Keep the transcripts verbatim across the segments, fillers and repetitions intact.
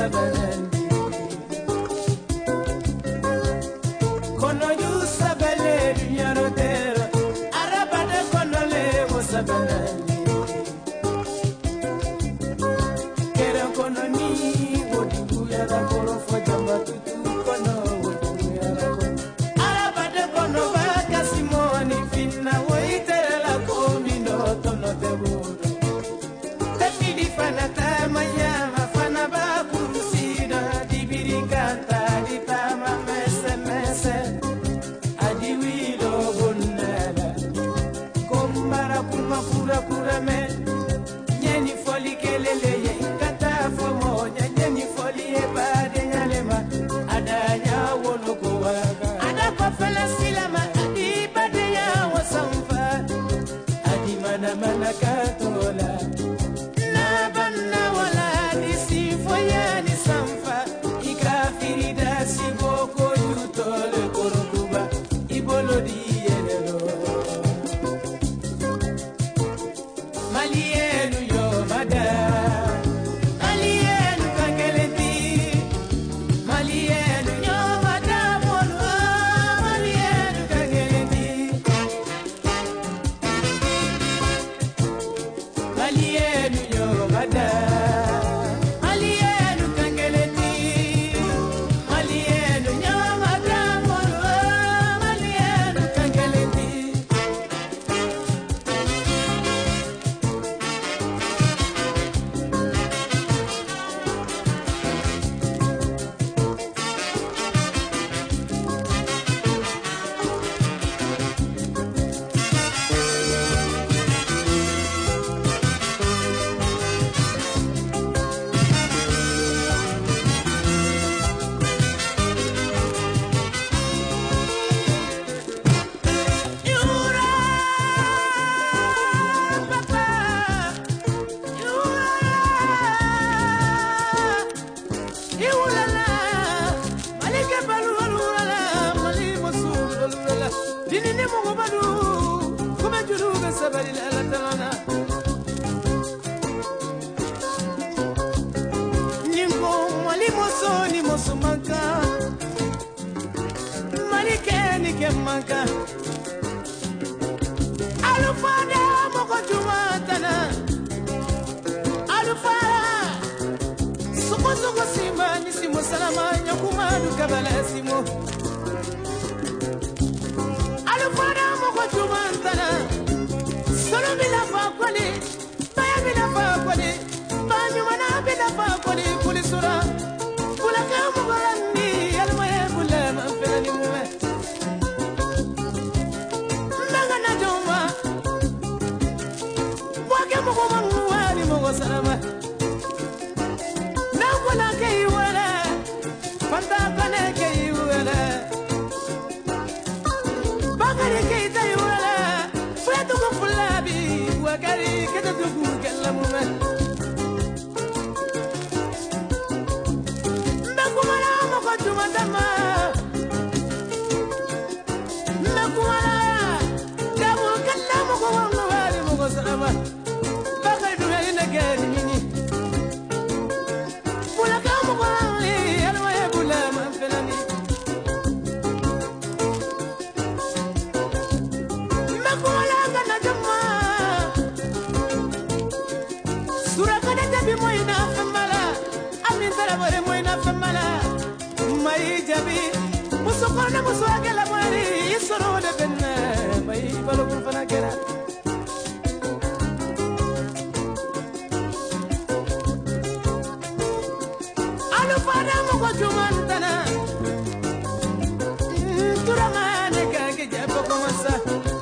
sabalendi kono yu sabale dunyaro tero arabade kono le wo sabalendi kera kono ni wodi buyara koro fo jamba tutu kono wodi buyara kono arabade kono baka simoni finna wo itere la komino tono te wudo tafidi fana tamaya fana ba kurusida dibiri kanta di tama mese mese adi wilo bonnela kombara kuma kura kura me nyeni foli kelele ye kata fomo nyeni foli e bade nyalema adanya wono ko waga ada ko fela silama adi bade ya wasamfa adi mana mana katola na banna wala disi foyani samfa ikafirida siboko yutole korokuba ibolo dielelo malienu yo mada malienu kangeleti malienu yo mada molo malienu kangeleti malienu yo mada malienu kangeleti malienu yo mada molo malienu kangeleti Yura papa Yura Yura la malika balu walula mali musul walula dinini mo balu kuma juru ga sabari la talana ningo mali muso ni musumaka malike ni kemaka alufada moko jumatana alufada suko suko simba ni simo salama nyakuma dukabala simo alufada moko jumatana solo bila fakoli baya bila fakoli banyu mana bila fakoli kulisura kulaka mugorani almaye bulama felani mume nangana joma wake mugo manguani mugo salama nangula kei wala fanta kane kei wala bakari kei tai wala fetu ko fulabi wakari kete tugu kalamume ndakumara mugo jumatama ndakumara dabu kalamu ko wanguani mugo salama bakari duheli na gari nini bulaka mugo ali alwaye bulama felani ndakumara kana jama surakana jabi moyna famala amin tarabore moyna famala mai jabi musukona muswagela mari isoro de benna mai balo fana kera alufada mugo jumantana turamane kage jabo komasa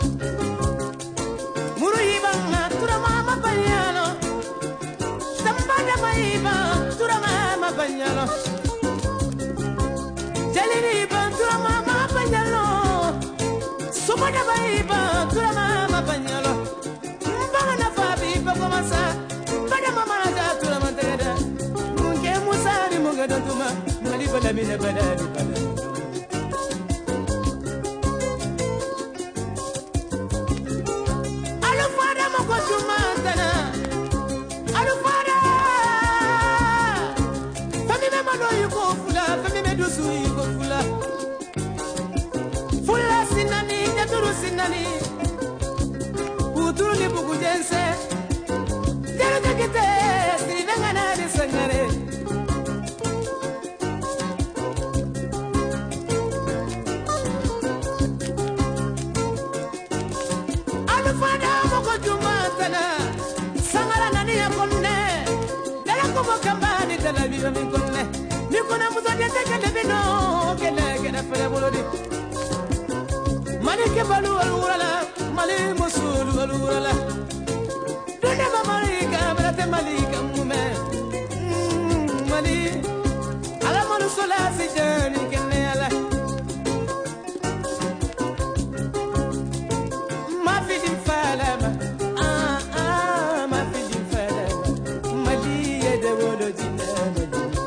muruiba turamama panyalo sambada maiba turamama panyalo jaliniba turamama panyalo sumada maiba turamama panyalo mbana fabi komasa bada mama da turamanteda munge musari mungada tuma mali bala mina bala bala alufada moko jumantana alufada famina sui ko fula fula sinani jaturu sinani uturu ni buku jense jara jakite siri nangana ni sangare alu fada moko jumatana sangara nani yakonne dara ko mokambani dala biba mi konne ni kona muzaje tekele bino kele kele fere bolodi Malike balu alurala, mali musulu alurala. Dune ba malika, berate malika mume. Mali, ala malu sola si jani kene ala. Ma fi di falama, ah ah, ma fi di falama. Mali e de wolo jina mali.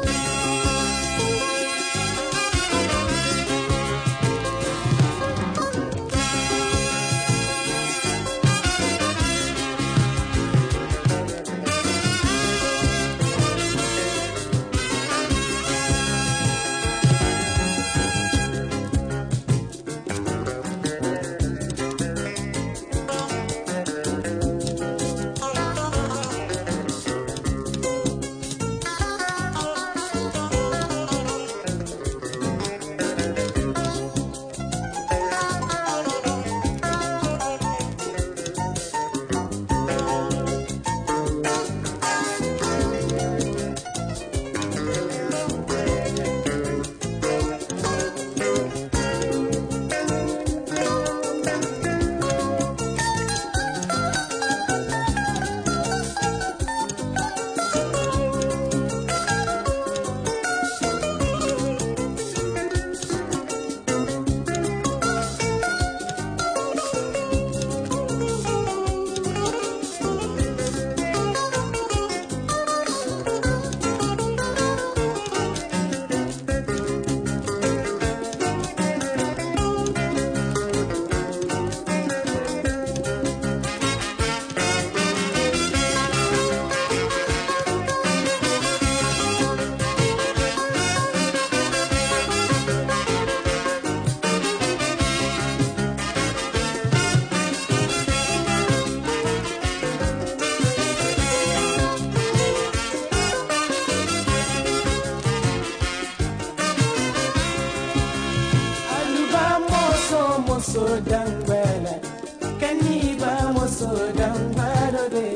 Moso dangwala, kaniba moso dangwala de.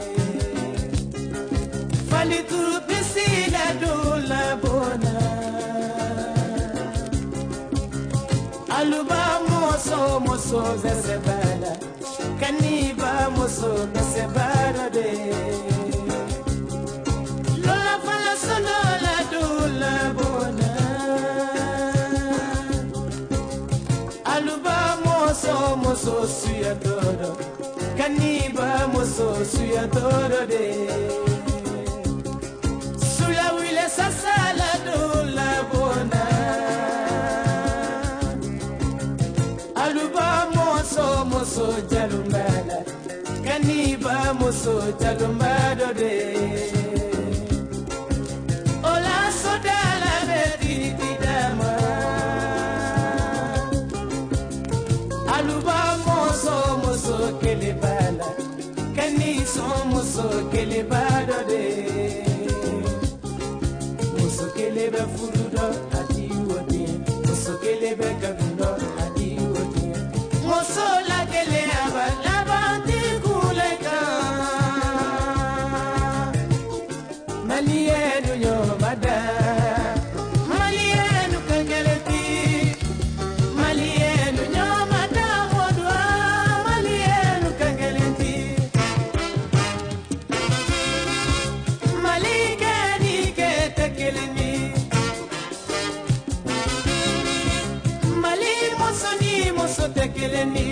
Fali turu pisila do la bona. Aluba moso moso zesebala, kaniba moso zesebala de. Lola fala solo la do la bona. Aluba moso moso suya todo, kaniba moso suya todo de. Suya wile sasala do la bona. Aluba moso moso jalumbala, kaniba moso jalumbado de. Ola sodala bediti dama. Aluba moso moso kele bala, kani so moso kele bado de. Moso kele be furudo ati wodi, moso kele be kagundo ati wodi. Moso la kele aba la banti kuleka. Malienu yo mada, malienu kangeleti, malienu yo mada modwa, malienu kangeleti. Malikani kete keleni, mali moso ni moso tekeleni.